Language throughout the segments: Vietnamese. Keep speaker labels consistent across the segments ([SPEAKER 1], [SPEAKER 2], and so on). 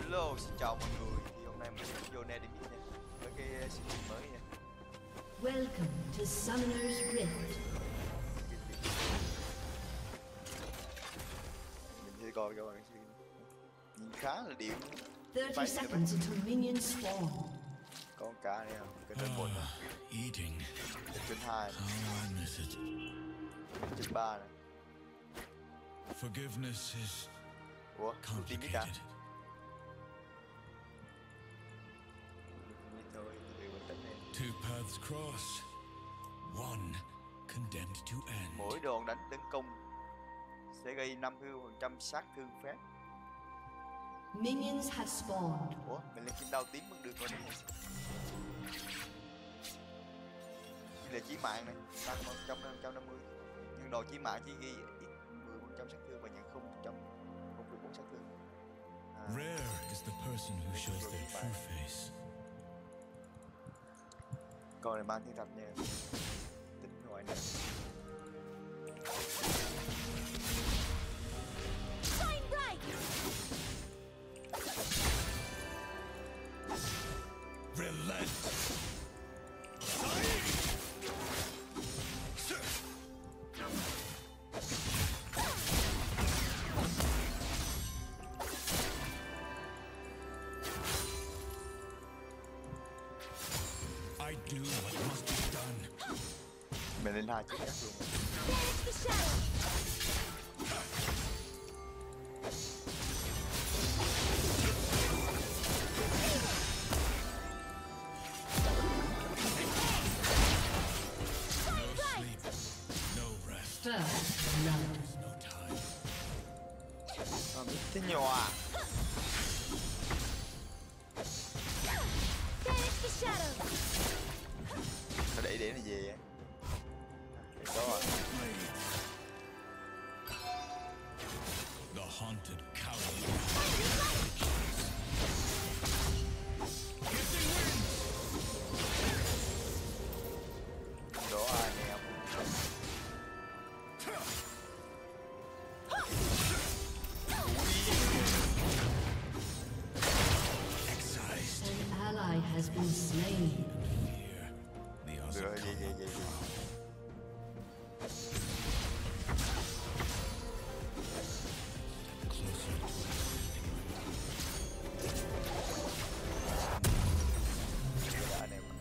[SPEAKER 1] Hello, xin chào mọi người. Thì hôm nay mình sẽ YONE đi biết nha, với cái skin mới nha.
[SPEAKER 2] Welcome to Summoner's Rift.
[SPEAKER 1] Mình sẽ coi các bạn skin nhìn khá là điệu.
[SPEAKER 2] 30 seconds until minions spawn.
[SPEAKER 1] Con cá này không? Cái trên 1 này.
[SPEAKER 3] Eating.
[SPEAKER 1] Cái trên 2 này.
[SPEAKER 3] Oh, I miss it.
[SPEAKER 1] Cái trên 3 này.
[SPEAKER 3] Forgiveness is
[SPEAKER 1] Ủa? Team biết à?
[SPEAKER 3] complicated. Two paths cross, one condemned to end.
[SPEAKER 1] Mỗi đòn đánh tấn công sẽ gây 50% sát thương phép.
[SPEAKER 2] Minions have spawned.
[SPEAKER 1] Ủa? Mình lên kim đao tím vẫn được rồi đúng không? Đây là chí mạng này, tăng 150. Nhưng đồ chí mạng chỉ ghi ít 10% sát thương và nhận 0.4 sát thương.
[SPEAKER 3] Rare is the person who shows their true face.
[SPEAKER 1] Con này mang thiên thạch nha. Tính ngoại này.
[SPEAKER 3] Relent. I do what must be done.
[SPEAKER 1] Mình lên 2 chiếc cắt luôn.
[SPEAKER 3] No sleep, no rest.
[SPEAKER 2] First blood.
[SPEAKER 3] There's no time.
[SPEAKER 1] Biết thế nhỏ à. Sao đẩy để nó về vậy? Đó à.
[SPEAKER 3] The haunted coward.
[SPEAKER 1] Đó ai nè em.
[SPEAKER 3] Excised.
[SPEAKER 2] An ally has been slain.
[SPEAKER 3] Fear. The
[SPEAKER 1] Rồi
[SPEAKER 3] Auzelol.
[SPEAKER 1] về.
[SPEAKER 3] Closer to
[SPEAKER 1] Đó anh em.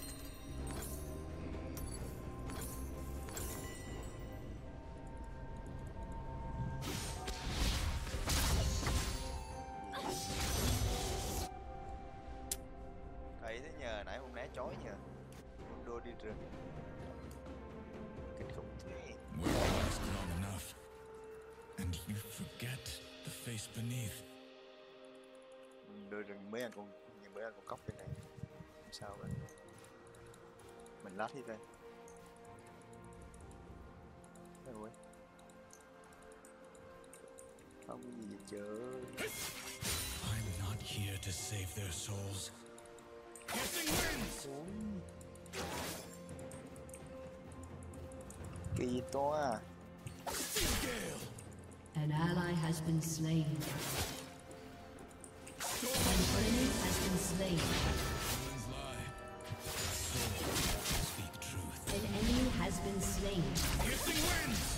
[SPEAKER 1] Thấy thế nhờ, nãy không né chói nhờ. Một đôi đi rừng. Kinh khủng thế.
[SPEAKER 3] Where you last long enough, and you forget the face beneath.
[SPEAKER 1] Đôi rừng mấy anh con cóc bên này. Không sao vậy? Mình lát hết đây. Rồi. Không có gì chứ.
[SPEAKER 3] I'm not here to save their souls. Piercing winds!
[SPEAKER 1] Kỳ to à.
[SPEAKER 3] Steel gale!
[SPEAKER 2] An ally has been slain. An enemy has been slain.
[SPEAKER 3] Humans lie. Souls speak truth.
[SPEAKER 2] An enemy has been slain.
[SPEAKER 3] Piercing winds!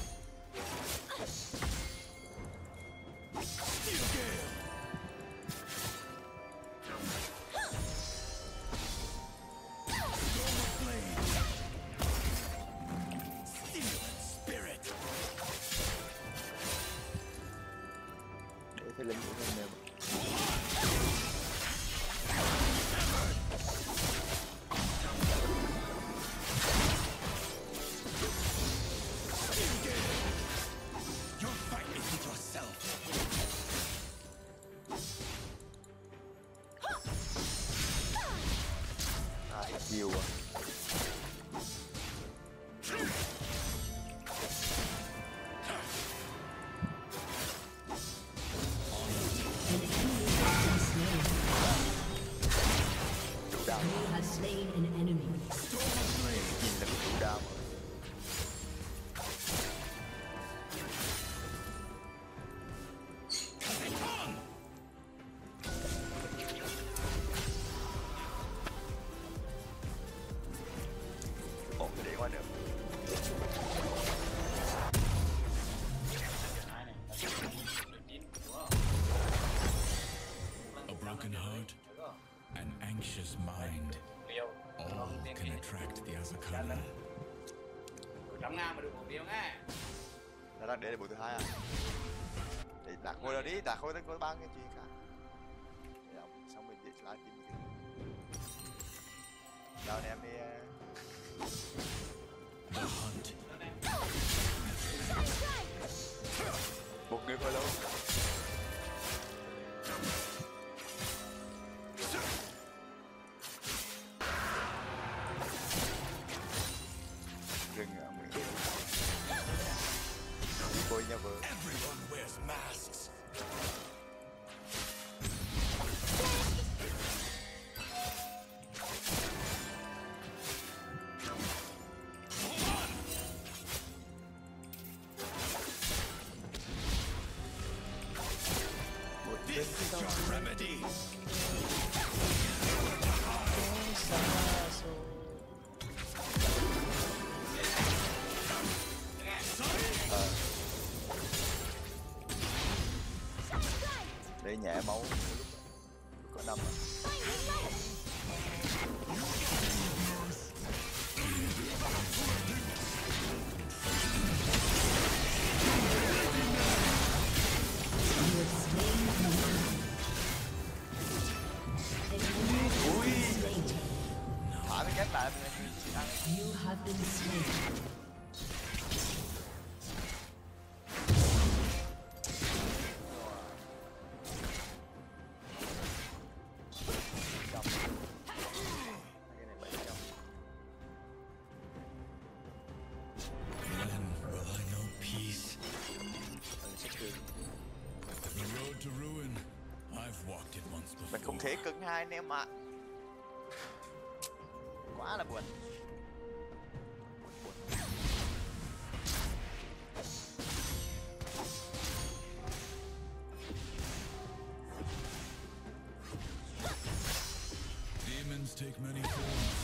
[SPEAKER 3] Steel gale! Storm of blade! Steel and spirit!
[SPEAKER 1] Để cái lính của mình nè.
[SPEAKER 3] Steel gale! Your fight is with yourself!
[SPEAKER 1] Nhiều à.
[SPEAKER 2] An enemy has been slain.
[SPEAKER 1] Chủ đạo.
[SPEAKER 2] You have slain an enemy.
[SPEAKER 3] Storm of blade!
[SPEAKER 1] Nhìn là cái chủ đạo mà.
[SPEAKER 3] An anxious mind. All can attract the Azakana.
[SPEAKER 4] Trăm ngàn mà được 1 triệu nghe.
[SPEAKER 1] Nó đang để bộ thứ hai à? Để đặt khôi ra đi, đặt khôi đến có 3 cái chuyện cả. Để ông xong mình để lại tìm cái. Đâu nè em đi.
[SPEAKER 3] The hunt.
[SPEAKER 1] Một người khôi luôn. Rừng ở mình. Coi nhau vừa.
[SPEAKER 3] Everyone wears masks. This is your remedy.
[SPEAKER 1] Để nhẹ máu lúc có 5 thả cái ghép lại mình ăn.
[SPEAKER 2] You have been slain.
[SPEAKER 3] When will I know peace? The road to ruin. I've walked it once
[SPEAKER 1] Mình không
[SPEAKER 3] before.
[SPEAKER 1] thể cân hai anh em ạ. Quá là buồn.
[SPEAKER 3] Demons take many forms.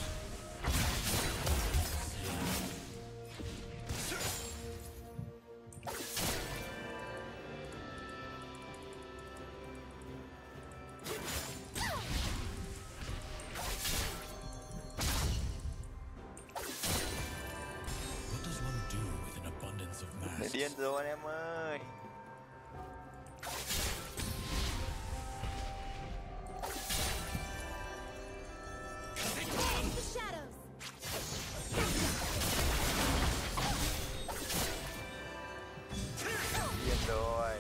[SPEAKER 3] What does one do with an abundance of
[SPEAKER 1] Mày
[SPEAKER 3] masks?
[SPEAKER 1] điên rồi anh em ơi. Điên rồi.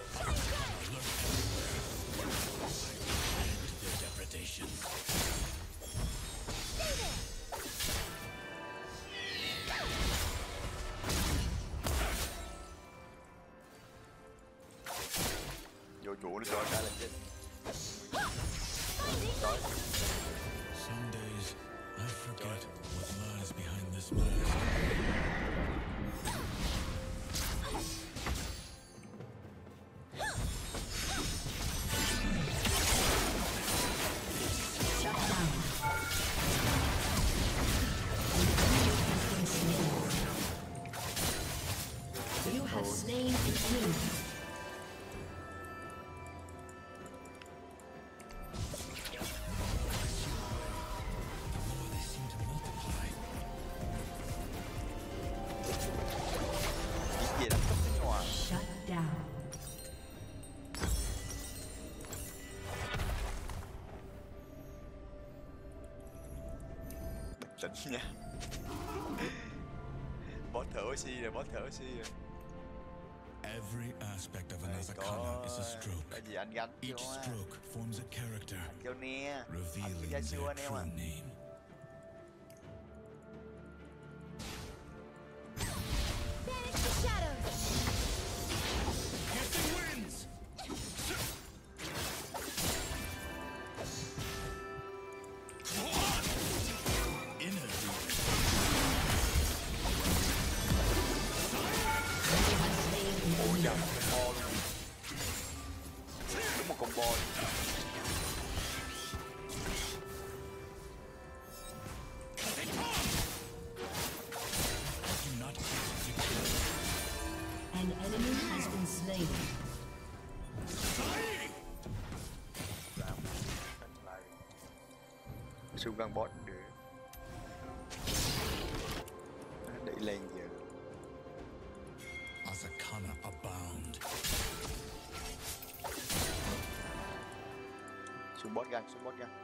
[SPEAKER 3] Their depredation.
[SPEAKER 1] Vô chủ nó cho cái là chết.
[SPEAKER 3] Some days I forget what lies behind this mask.
[SPEAKER 2] Shut down. You have slain an enemy.
[SPEAKER 3] The more they seem to multiply.
[SPEAKER 1] Cái gì đó cấp cái nhòa.
[SPEAKER 2] Shut down.
[SPEAKER 1] Bình tĩnh nha. Boss thở oxy rồi, boss thở oxy rồi.
[SPEAKER 3] Every aspect of an
[SPEAKER 1] Đây
[SPEAKER 3] Azakana is a
[SPEAKER 1] có
[SPEAKER 3] stroke.
[SPEAKER 1] cái gì anh gánh
[SPEAKER 3] Each
[SPEAKER 1] chưa á.
[SPEAKER 3] stroke forms a character,
[SPEAKER 1] Kêu nè. Anh
[SPEAKER 3] revealing
[SPEAKER 1] ra
[SPEAKER 3] their
[SPEAKER 1] siêu anh em
[SPEAKER 3] true
[SPEAKER 1] à.
[SPEAKER 3] name. Piercing winds! Inner
[SPEAKER 1] Ôi trời, combo luôn. Đúng một combo luôn. xung quanh boss được đẩy lên giờ.
[SPEAKER 3] Azakana abound.
[SPEAKER 1] Xuống boss gan, xuống boss gan.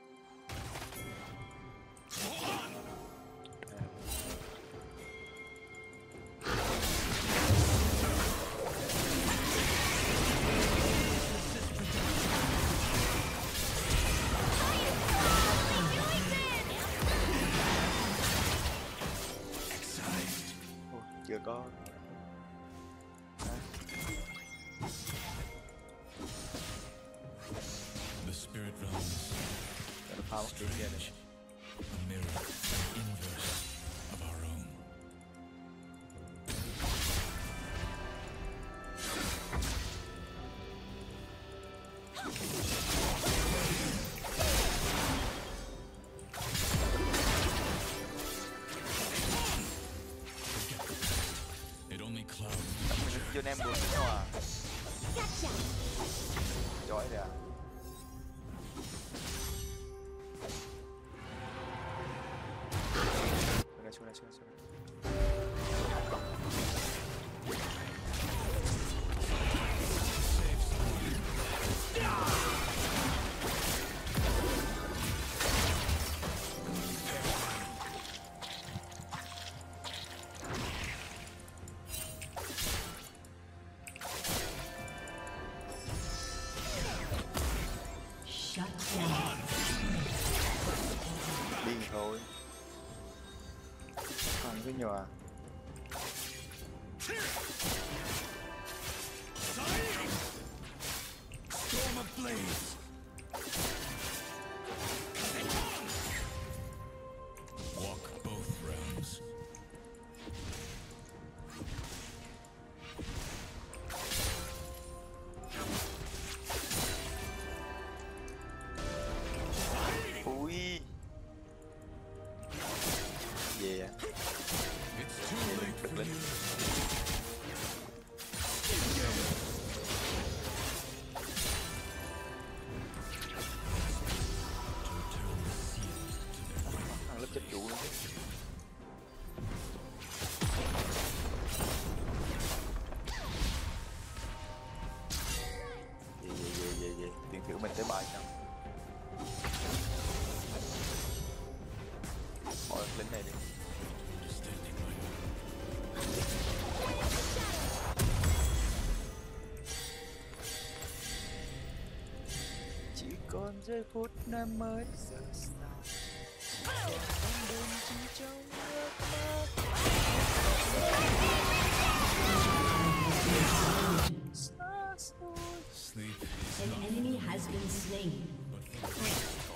[SPEAKER 1] Chưa có.
[SPEAKER 3] The spirit realms.
[SPEAKER 1] Phá một cái kia này.
[SPEAKER 3] A mirror, an inverse of our own. It only clouds the future.
[SPEAKER 1] Cho em buồn nhau à? Chói rồi à? Xuống đây.
[SPEAKER 2] Shut down.
[SPEAKER 1] Điên thôi. Còn cái nhỏ.
[SPEAKER 3] Storm of blaze. Walk both realms.
[SPEAKER 1] Ui. Yeah.
[SPEAKER 3] It's too late for you.
[SPEAKER 1] Thằng lớp chết trụ luôn. Về. Tiền thử mình tới bài xong. Bỏ lính này đi. Chỉ còn giây phút năm mới giờ start. Con đường chỉ trong ước mơ.
[SPEAKER 3] Sleep is
[SPEAKER 2] An
[SPEAKER 3] not
[SPEAKER 2] enemy has been slain.
[SPEAKER 3] but for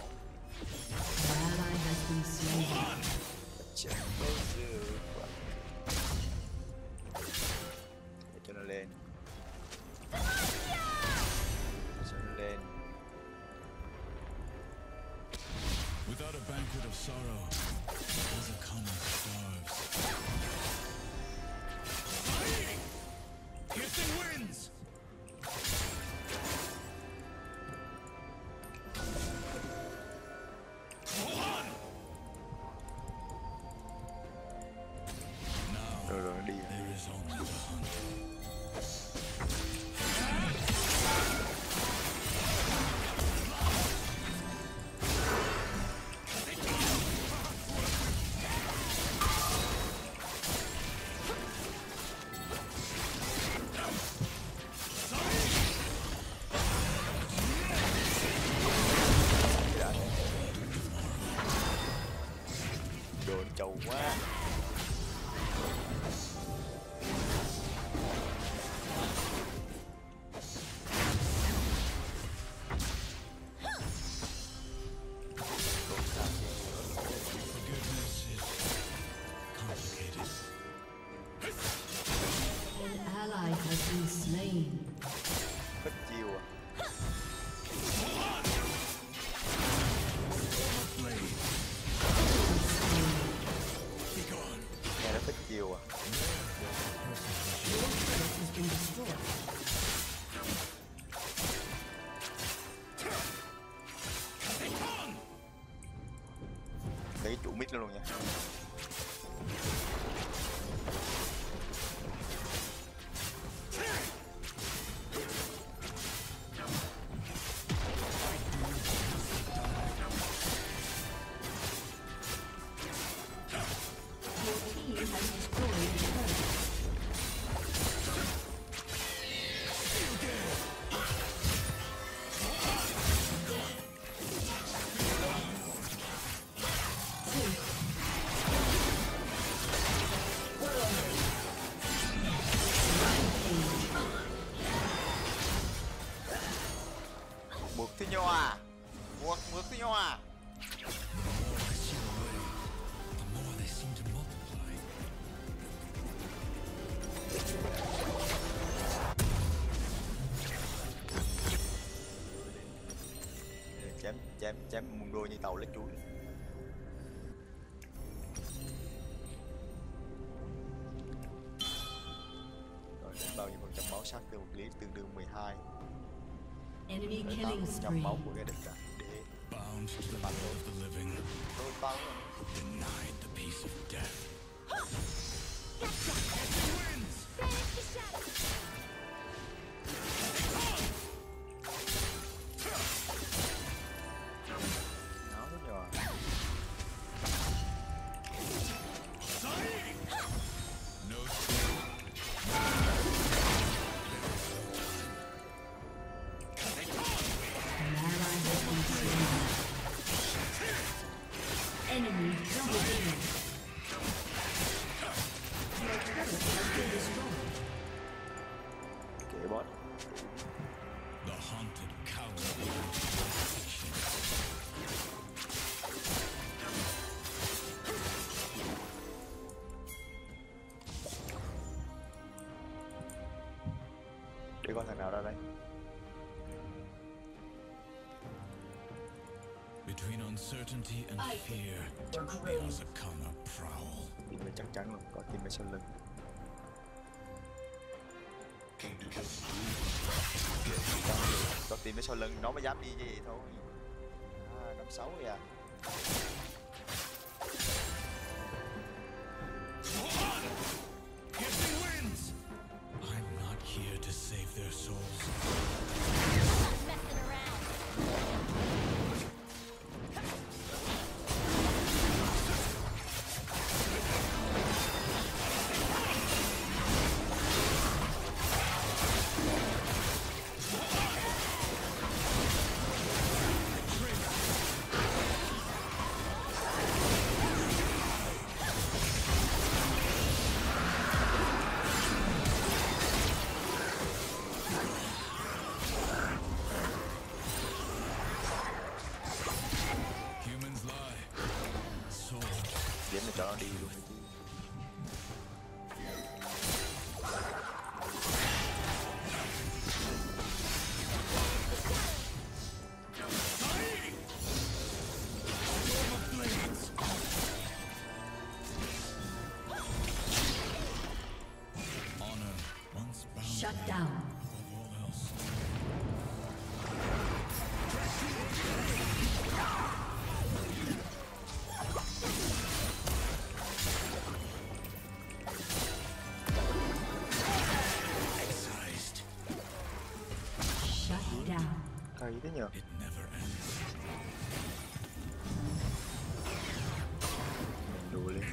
[SPEAKER 2] An ally has been slain.
[SPEAKER 1] Chẳng bao giờ qua. Để cho nó lên. Cho nó lên.
[SPEAKER 3] without a banquet of sorrow, Azakana starves. Piercing winds!
[SPEAKER 1] Rồi nó đi.
[SPEAKER 3] There is only the hunt.
[SPEAKER 1] cái trụ mid luôn nha. Buộc thứ nhau à? Buộc thứ nhau à?
[SPEAKER 3] The more they seem to multiply.
[SPEAKER 1] Chém muôn đôi như tàu lấy chuối. Rồi đến bao nhiêu phần trăm máu sát tương lý tương đương 12.
[SPEAKER 2] Enemy
[SPEAKER 1] Tới
[SPEAKER 2] killing
[SPEAKER 1] 8%
[SPEAKER 2] spree.
[SPEAKER 1] máu của cái địch cả. Để
[SPEAKER 3] Bound to the will of the living,
[SPEAKER 1] tôi tăng.
[SPEAKER 3] denied the peace of death.
[SPEAKER 1] Nó thế nhờ.
[SPEAKER 3] No
[SPEAKER 2] An ally has been slain. Enemy double kill. Your turret has been destroyed.
[SPEAKER 1] Kệ bot.
[SPEAKER 3] the haunted coward.
[SPEAKER 1] Để coi thằng nào ra đây.
[SPEAKER 3] Between uncertainty and fear, the Azakana prowl.
[SPEAKER 1] Team này chắc chắn luôn, có team này sau lưng. Có team này sau lưng, nó mới dám đi như vậy thôi. À, 56 rồi à.
[SPEAKER 3] Piercing winds! I'm not here to save their souls.
[SPEAKER 5] Messing around.
[SPEAKER 3] Humans lie. Souls.
[SPEAKER 1] Điểm này cho nó đi luôn.
[SPEAKER 3] Honor once bound
[SPEAKER 2] Shut
[SPEAKER 3] me
[SPEAKER 2] down.
[SPEAKER 3] above all else. Excised.
[SPEAKER 2] Shut down.
[SPEAKER 1] Cay thế nhờ.
[SPEAKER 3] It never ends.
[SPEAKER 1] Mình đùa lên.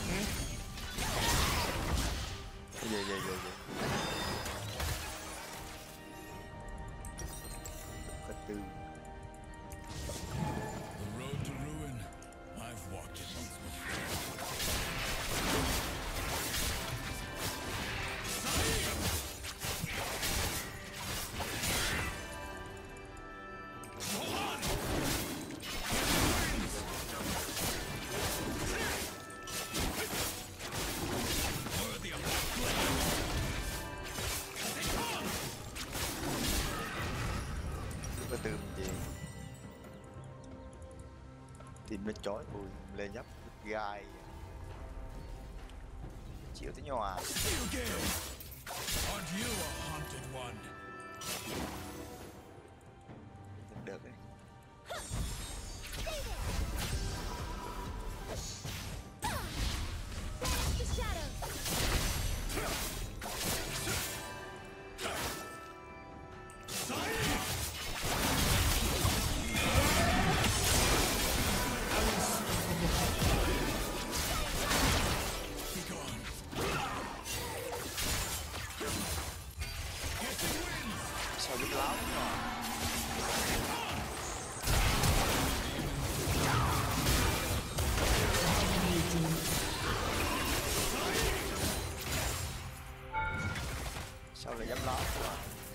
[SPEAKER 1] Về. từ gì tìm nó chói ui lên nhấp gai chịu tới nhòa
[SPEAKER 3] Steel Gale! Aren't you a haunted one?
[SPEAKER 1] được đấy.
[SPEAKER 5] The shadows.
[SPEAKER 3] Be gone.
[SPEAKER 1] Sao biết láo mà sao lại dám láo quá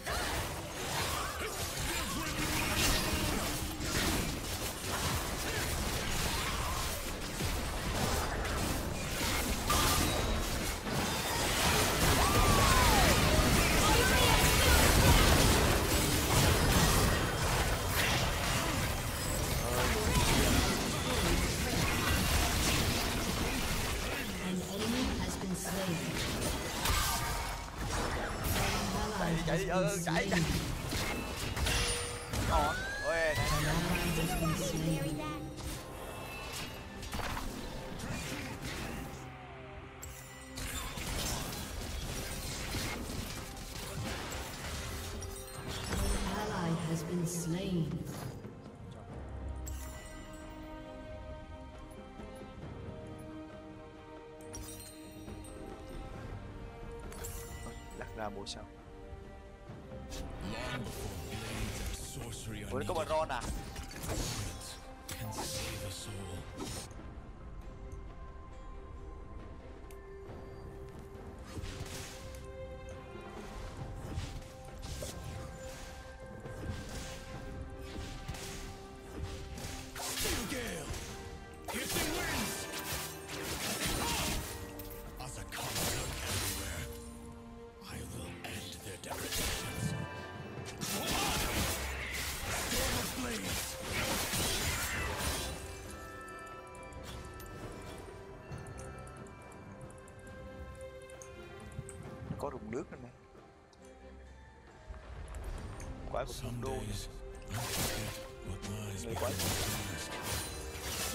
[SPEAKER 2] An enemy has been slain. An ally
[SPEAKER 1] chạy
[SPEAKER 2] has
[SPEAKER 1] đi
[SPEAKER 2] been
[SPEAKER 1] chạy
[SPEAKER 2] slain.
[SPEAKER 1] ngon ôi này
[SPEAKER 2] An ally has been slain.
[SPEAKER 5] Bury that.
[SPEAKER 2] An ally has been slain.
[SPEAKER 1] lắc ra bộ sao
[SPEAKER 3] Long before blades and sorcery are
[SPEAKER 1] ủa nó có
[SPEAKER 3] needed,
[SPEAKER 1] baron à
[SPEAKER 3] words can save a soul. Steel Gale! Piercing winds! As a conqueror everywhere, I will end their depredations. Storm of blades!
[SPEAKER 1] nó có rùng nước nữa nè quái vật
[SPEAKER 3] Some
[SPEAKER 1] rùng đô
[SPEAKER 3] days, I forget what lies
[SPEAKER 1] Người
[SPEAKER 3] behind
[SPEAKER 1] quái
[SPEAKER 3] the trees.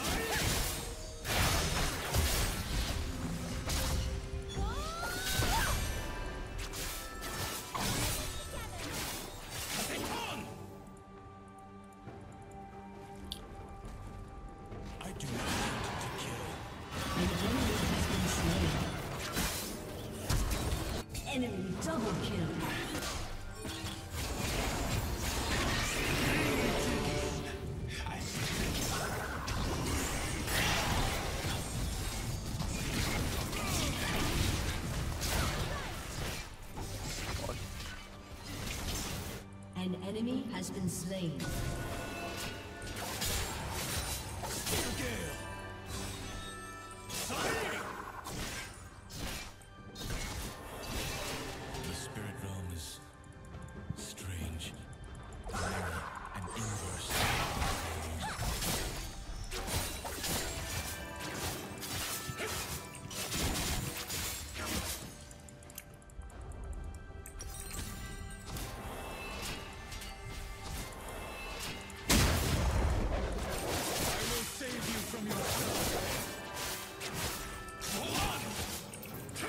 [SPEAKER 3] I do not want to kill.
[SPEAKER 2] An enemy has been slain. Enemy double kill. An enemy has been slain.
[SPEAKER 3] Steel Gale! The spirit realm is strange, mirror, and inverse. I will save you from yourself. Hold on!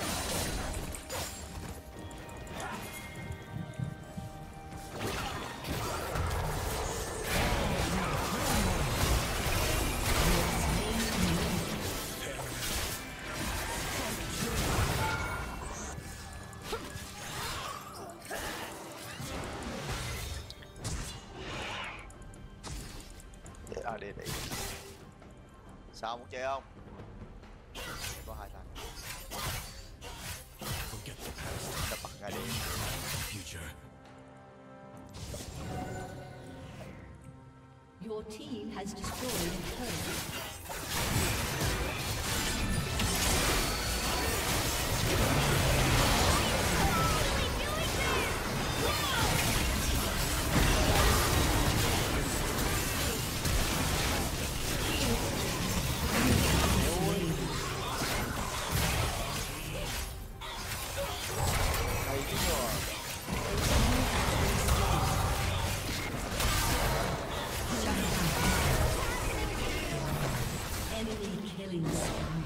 [SPEAKER 1] để sao muốn chơi không có hai thằng
[SPEAKER 3] Forget the past,
[SPEAKER 1] đập bật ngay đi
[SPEAKER 3] the future.
[SPEAKER 2] Your team has destroyed a turret. Enemy killing spree.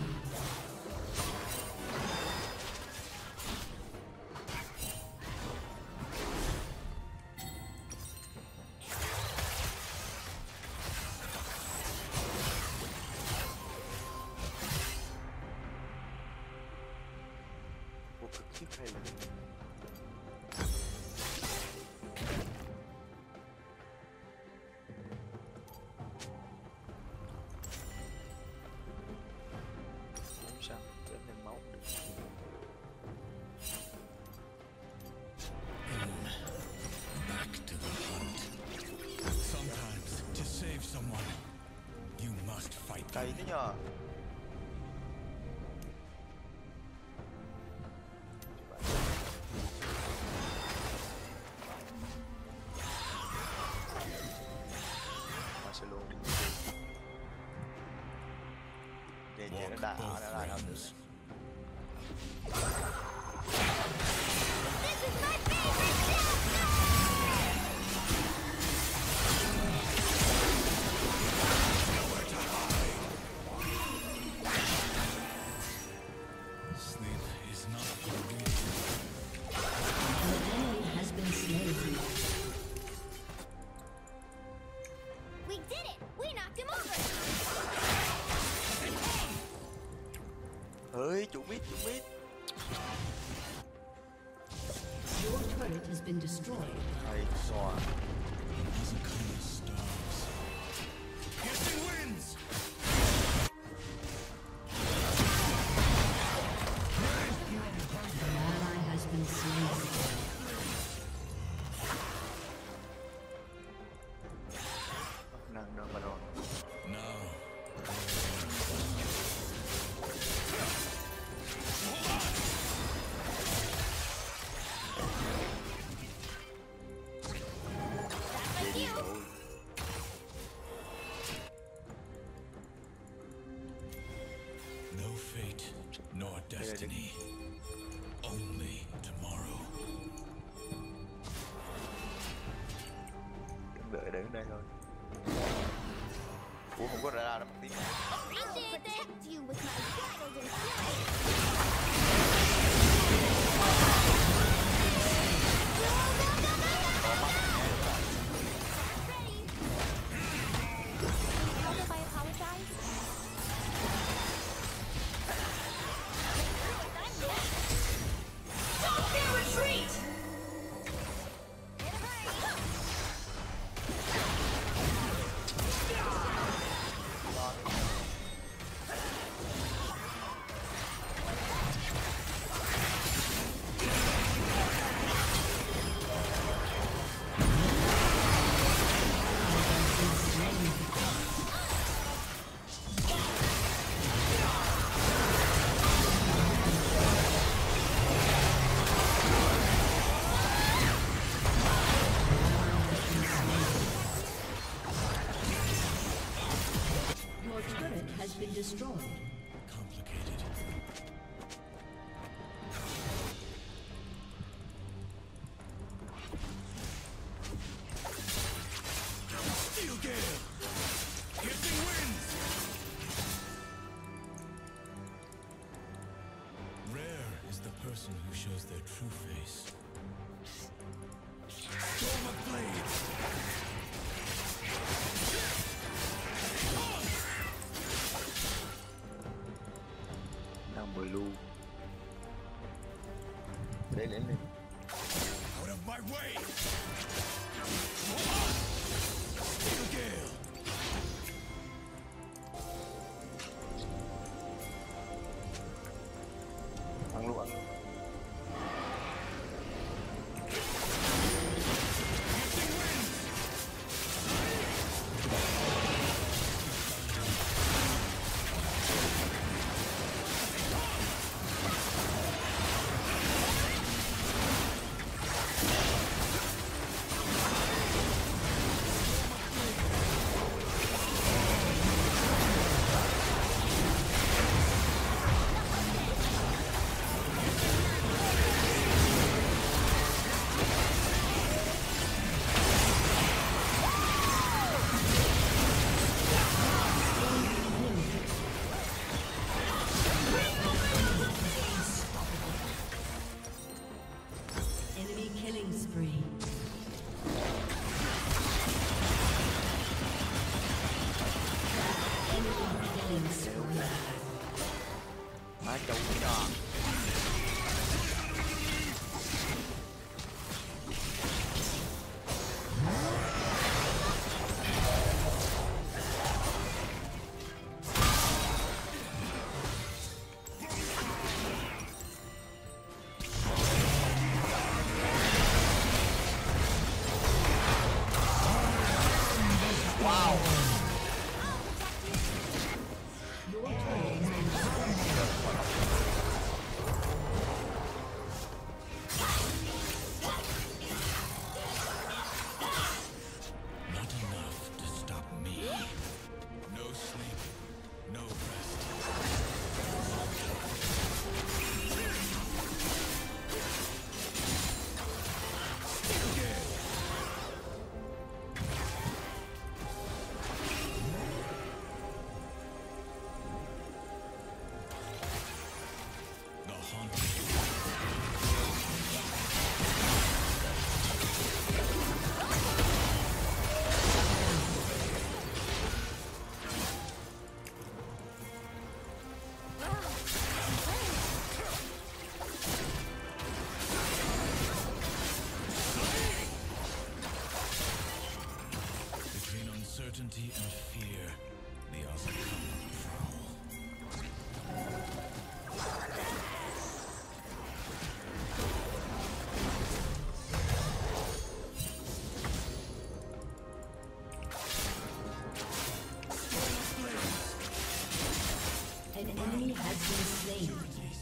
[SPEAKER 1] Một cực khiếp hay là không sao trở nên máu được.
[SPEAKER 3] Back to the hunt. Sometimes, to save someone, you must fight
[SPEAKER 1] Cay
[SPEAKER 3] them.
[SPEAKER 1] thế nhờ. Auzelol đi. Để nó
[SPEAKER 3] Walk
[SPEAKER 1] đá
[SPEAKER 3] both
[SPEAKER 1] nó lại
[SPEAKER 3] realms.
[SPEAKER 5] This is my favorite
[SPEAKER 3] Sleep is not for weak.
[SPEAKER 2] An enemy has been slain.
[SPEAKER 5] We did it! We knocked him over!
[SPEAKER 1] Ơi, chủ mít.
[SPEAKER 2] Your turret has been destroyed.
[SPEAKER 1] Hay xòa.
[SPEAKER 3] As a kind of stars. Piercing winds!
[SPEAKER 2] An ally has been slain.
[SPEAKER 1] Năng mà rồi.
[SPEAKER 3] Now,
[SPEAKER 5] Like you!
[SPEAKER 3] no fate, nor destiny. Only tomorrow.
[SPEAKER 1] Đừng đợi đến đây thôi. Ủa không có ra đâu một tí.
[SPEAKER 5] I'll protect you with my wild influence! Hold if I apologize? Retreat! In a hurry!
[SPEAKER 2] Killing spree. Killing spree.
[SPEAKER 1] Má chủ trò.
[SPEAKER 3] Uncertainty and fear, the Auzelol prowl.
[SPEAKER 2] An enemy has been slain.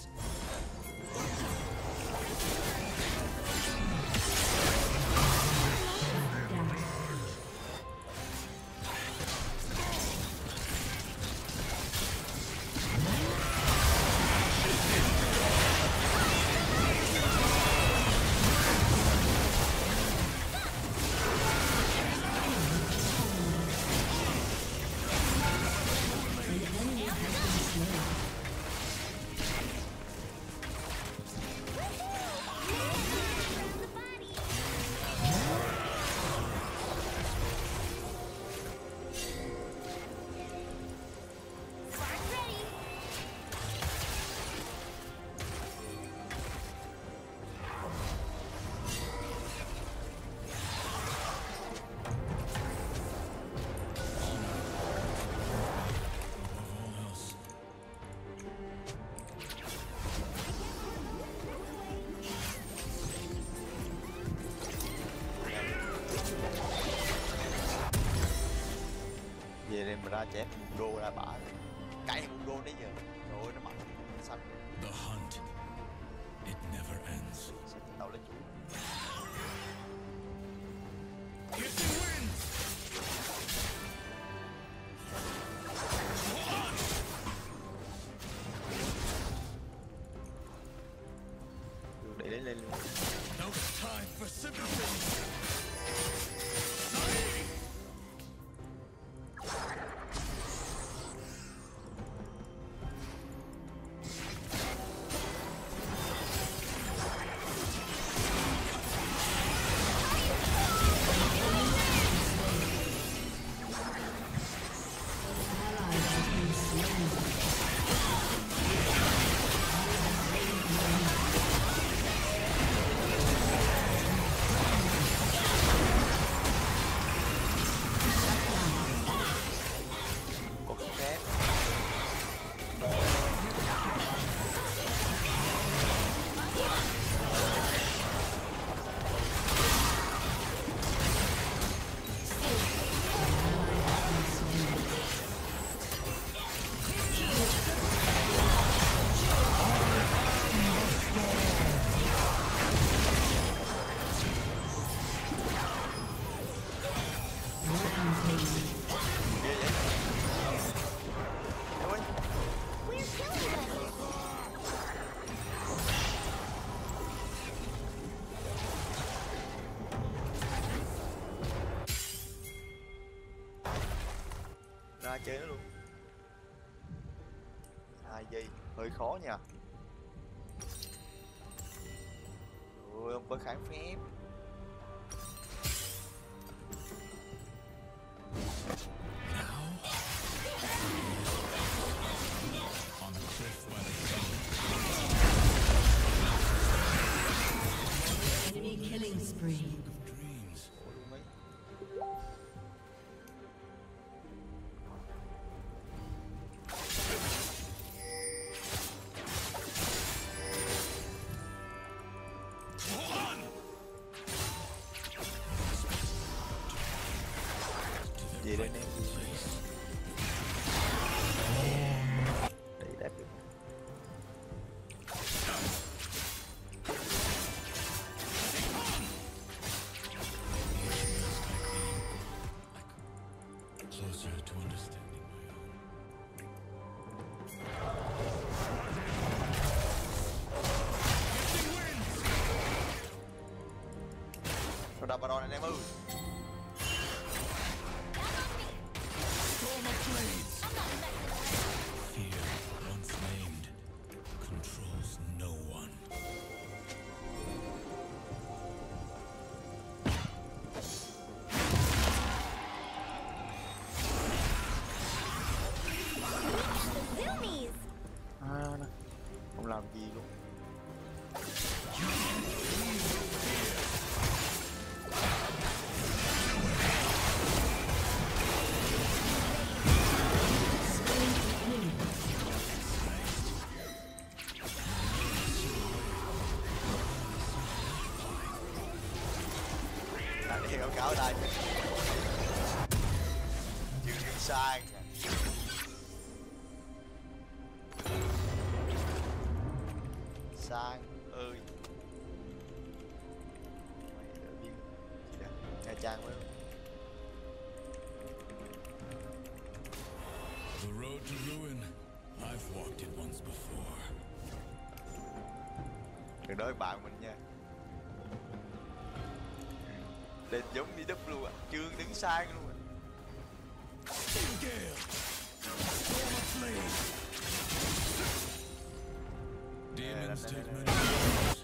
[SPEAKER 1] Về đây mà ra chém đô ra bả cãi một đô nãy giờ rồi nó mạnh xanh
[SPEAKER 3] The hunt, it never ends.
[SPEAKER 1] tao lấy chủ
[SPEAKER 3] Gifted wins!
[SPEAKER 1] để lấy lên luôn.
[SPEAKER 3] No time for sympathy!
[SPEAKER 1] Ra chơi nó luôn 2 giây hơi khó nha. Tôi không có kháng phép.
[SPEAKER 2] Enemy killing spree.
[SPEAKER 1] Gì đây nè. Đấy đẹp được.
[SPEAKER 3] Closer to understanding
[SPEAKER 1] Thôi đập vào đòn anh em ơi.
[SPEAKER 3] fear, once named, controls no one.
[SPEAKER 5] Zoomies!
[SPEAKER 1] Không làm gì luôn. Đi cáo cáo ở đây chữ sai nha. Sang ơi mày đã biết gì đó Nha Trang phải không?
[SPEAKER 3] The road to ruin, I've walked it once before.
[SPEAKER 1] Đừng nói bạn mình nha. Lên giống đi đúp luôn à. Trương đứng sang luôn à.
[SPEAKER 3] Gale! Flame! Demons take many forms.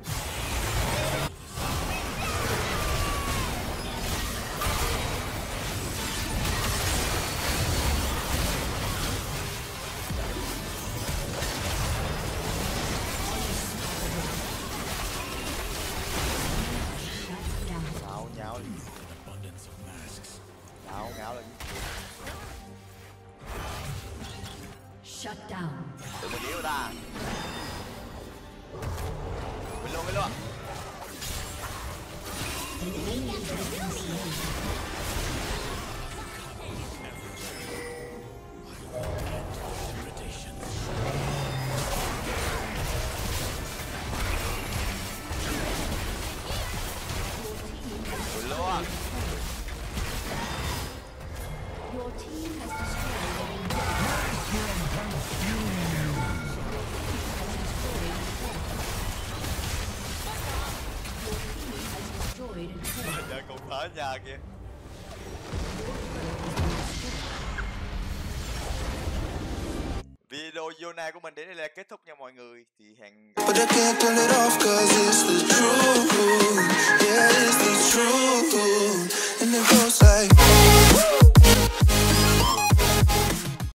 [SPEAKER 1] Ngáo nháo lên.
[SPEAKER 3] Abundance of masks.
[SPEAKER 1] Ngáo ngáo lên.
[SPEAKER 2] Shut down.
[SPEAKER 1] Tụi mình yếu ta. Mình luôn ạ. Mình luôn.
[SPEAKER 2] Your team has destroyed
[SPEAKER 1] Giờ còn phá nhà kìa. Video YONE của mình đến đây là kết thúc nha mọi người. Thì hẹn
[SPEAKER 6] But I can't turn it off 'cause it's the truth. Yeah, it's the truth.